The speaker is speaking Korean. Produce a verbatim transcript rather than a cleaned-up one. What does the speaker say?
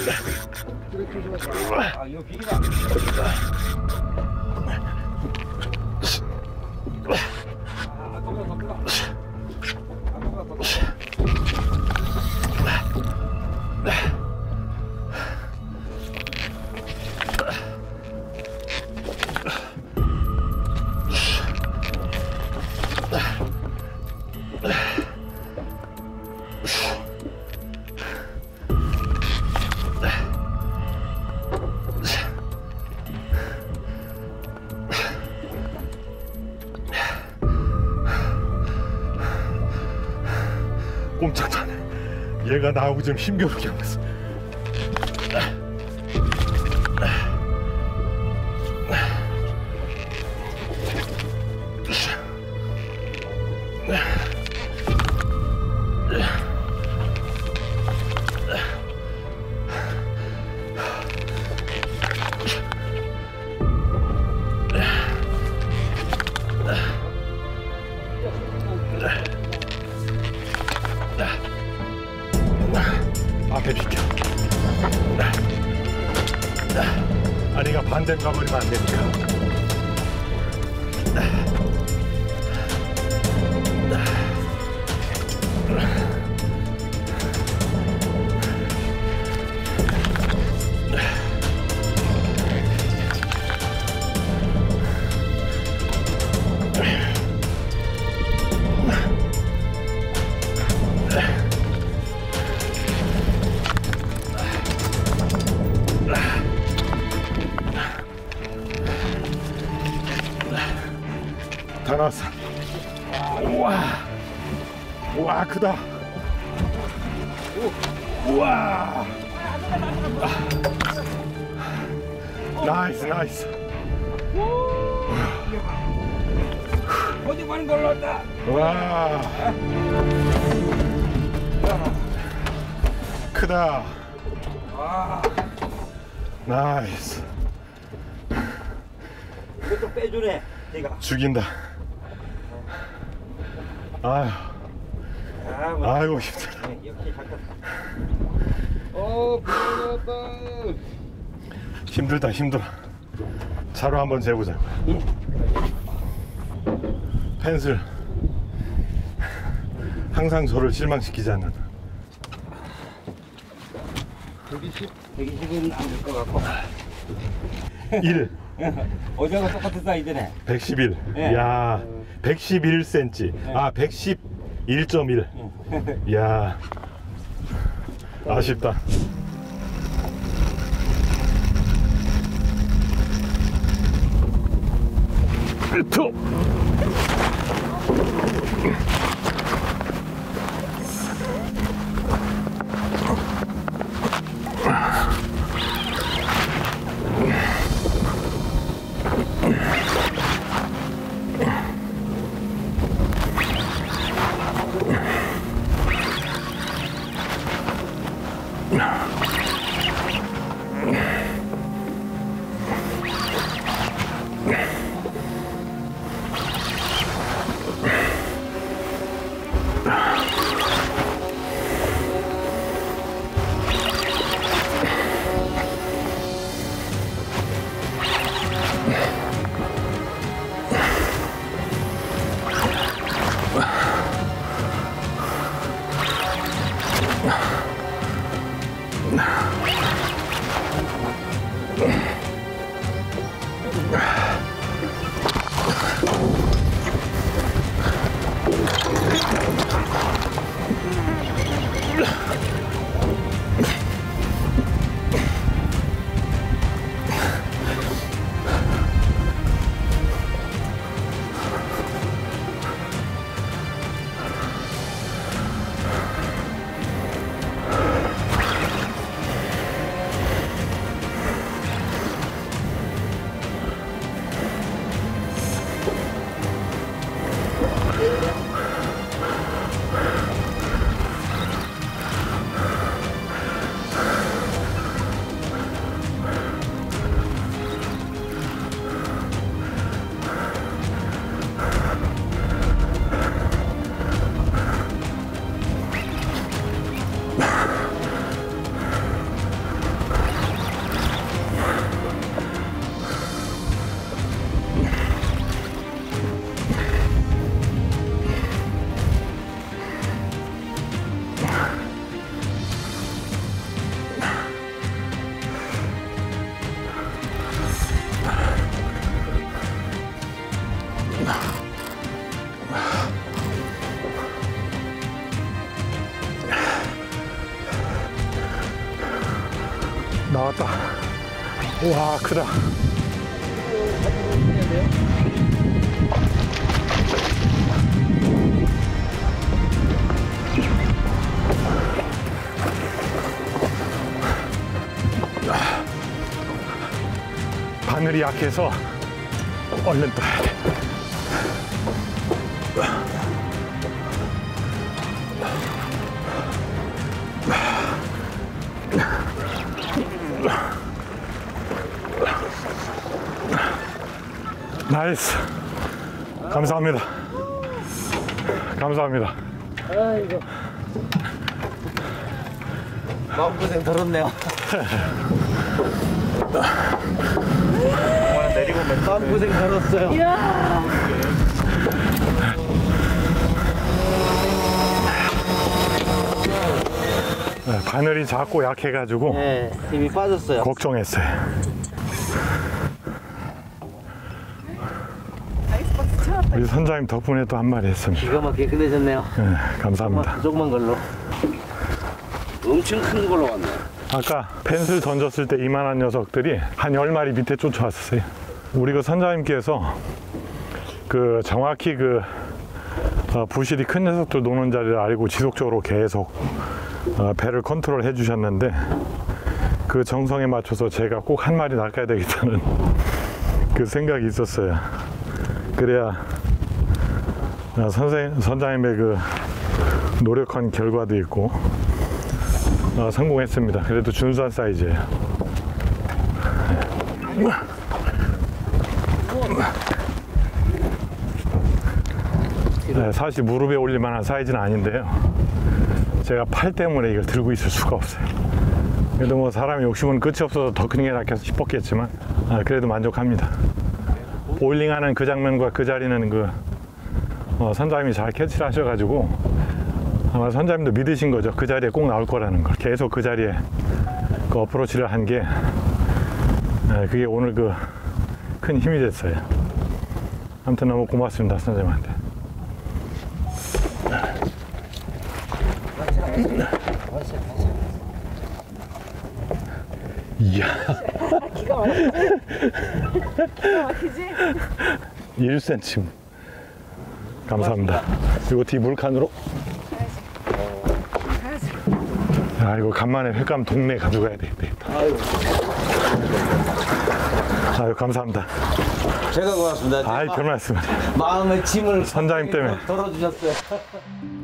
아, 이거 비리다. 아, 더 크다, 더 크다. 아, 더 크다, 더 크다. 꼼짝도 안 해. 얘가 나하고 좀 힘겨루게 하고 있어. 앞에 비켜. 아니가 반대로 가버리면 안 되니까. 다 나왔어. 우와, 우와 크다. 우와, 나이스 나이스. 어디 가는 걸 넣었다. 와, 크다. 아, 나이스. 이것도 빼주네, 내가. 죽인다. 아유, 아, 뭐. 아이고 힘들어. 네, 역시 잠깐. 어, 불러놨다. 힘들다 힘들어. 차로 한번 재보자. 펜슬 항상 저를 실망시키지 않는. 백이십, 백이십은 안 될 것 같고. 일. 어제가 똑같은 사이즈네. 백십일. 네. 야, 백십일 센티미터. 네. 아, 백십일 점 일. 야, 아쉽다. 톡. 나왔다. 와, 크다. 바늘이 약해서 얼른 떠야 돼. 나이스. 감사합니다. 감사합니다. 아이고. 마음고생 덜었네요. 내리고 마음고생 덜었어요. 이야. 네, 바늘이 작고 약해가지고 네, 힘이 빠졌어요. 걱정했어요. 우리 선장님 덕분에 또 한 마리 했습니다. 기가 막히게 끝내셨네요. 네, 감사합니다. 조그만 걸로. 엄청 큰 걸로 왔네. 아까 펜슬 던졌을 때 이만한 녀석들이 한 열 마리 밑에 쫓아왔었어요. 우리 그 선장님께서 그 정확히 그 어, 부실이 큰 녀석들 노는 자리를 알고 지속적으로 계속 어, 배를 컨트롤 해 주셨는데 그 정성에 맞춰서 제가 꼭 한 마리 낚아야 되겠다는 그 생각이 있었어요. 그래야 어, 선생, 선장님의 그 노력한 결과도 있고 어, 성공했습니다. 그래도 준수한 사이즈예요. 네, 사실 무릎에 올릴 만한 사이즈는 아닌데요. 제가 팔 때문에 이걸 들고 있을 수가 없어요. 그래도 뭐 사람의 욕심은 끝이 없어서 더 큰 게 낫겠어 싶었겠지만 아, 그래도 만족합니다. 보일링하는 그 장면과 그 자리는 그 어, 선장님이 잘 캐치를 하셔가지고 아마 선장님도 믿으신 거죠. 그 자리에 꼭 나올 거라는 걸. 계속 그 자리에 그 어프로치를 한 게 그게 오늘 그 큰 힘이 됐어요. 아무튼 너무 고맙습니다, 선생님한테. 이야. 기가 막히지? 기가 막히지? 일 센티미터. 감사합니다. 그리고 뒤 물칸으로. 아, 이거 간만에 횟감 동네 가져가야 되겠다. 아이고. 아유, 감사합니다. 제가 고맙습니다. 아이, 별 말씀을. 마음의 짐을 선장님 때문에. 덜어주셨어요.